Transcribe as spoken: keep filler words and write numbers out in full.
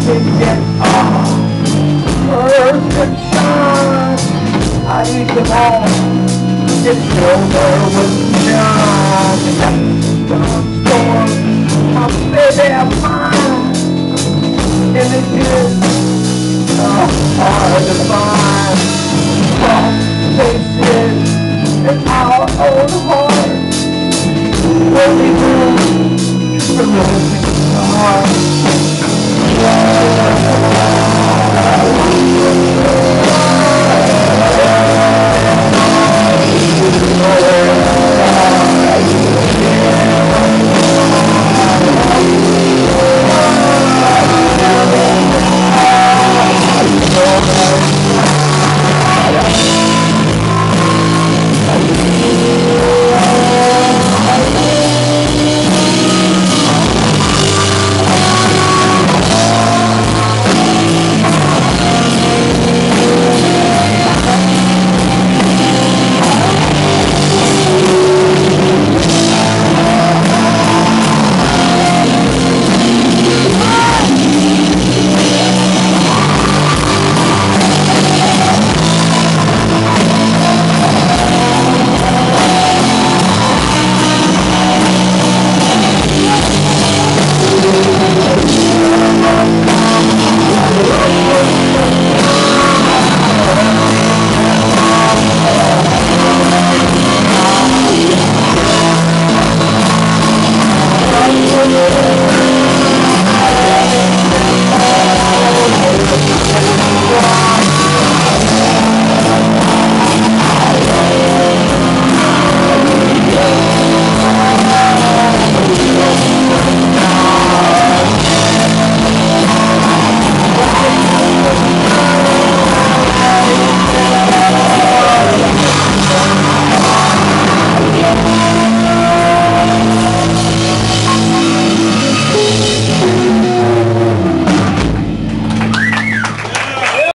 can get all earth and sun. I need them all. It's over with none. Don't storm, I'll stay there fine. Images are hard to find. False faces in our own heart. What we do for losing the heart.